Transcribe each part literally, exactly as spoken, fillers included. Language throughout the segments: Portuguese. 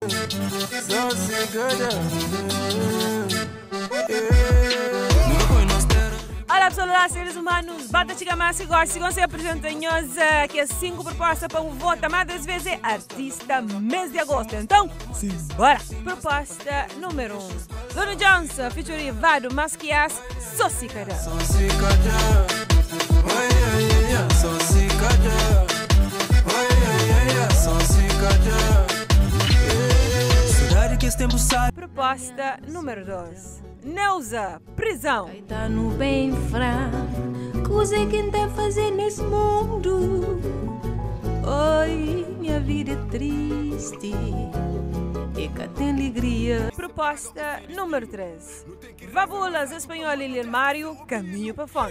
Olá pessoal, olá seres humanos, bata chica massa e gosto, se apresenta nhosa que é cinco propostas para um voto, mas às vezes é artista mês de agosto, então simbora! Proposta número um, Dono Johnson, featuring Vado Masquias, Sossicada. Proposta número dois, Neuza, Prisão. Tá no bem fraco, coisa que quem fazer nesse mundo. Oi, minha vida é triste, e cá tem alegria. Proposta número três, Vabulas, Espanhol e Mário, Caminho para Fome.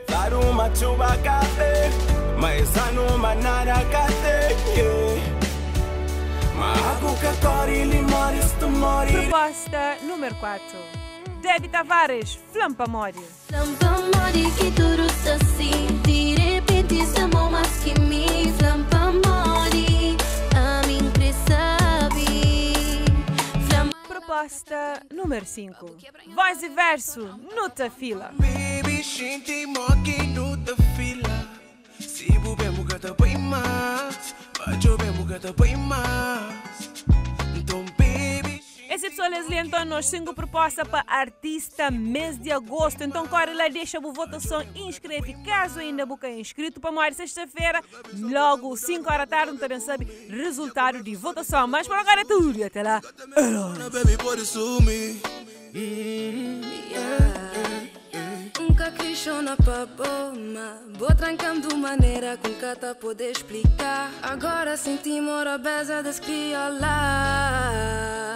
Proposta número quatro, Debbie Tavares, Flampa Mori. Flampa Mori que tudo está assim, de repente estamos mais que mim. Flampa Mori, a mim sabe. Proposta número cinco, Voz e Verso, Nuta Fila. Baby, shinti moki nuta fila. Se bube mugata pai mas, bajo be mugata pai mas. Então baby. Esse pessoal Leslie, então nós cinco propostas para artista mês de agosto. Então corre lá, deixa a votação, inscreve. Caso ainda boca inscrito para mais sexta-feira, logo cinco horas da tarde, não também sabe resultado de votação. Mas por agora é tudo. Até lá. Nunca questiona pra bomba, vou trancando maneira com cata poder explicar. Agora sentimos a beza das criolas.